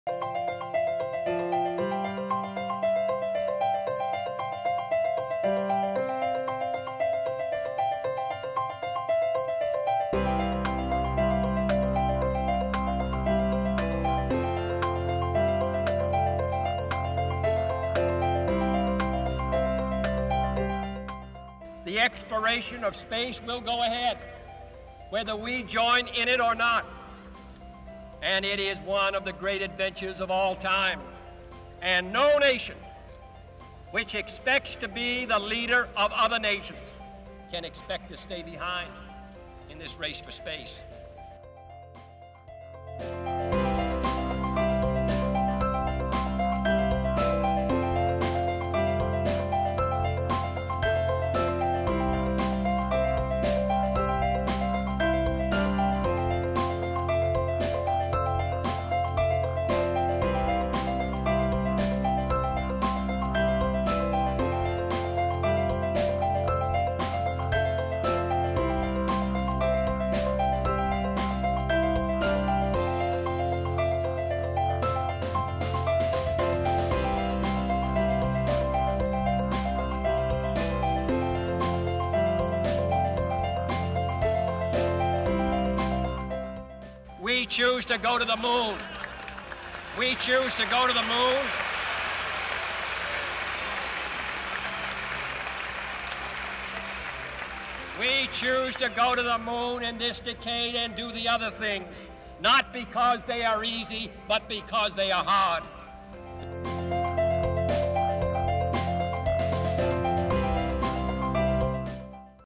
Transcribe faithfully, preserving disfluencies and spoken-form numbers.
The exploration of space will go ahead, whether we join in it or not. And it is one of the great adventures of all time. And no nation which expects to be the leader of other nations can expect to stay behind in this race for space. We choose to go to the moon. We choose to go to the moon. We choose to go to the moon in this decade and do the other things, not because they are easy, but because they are hard.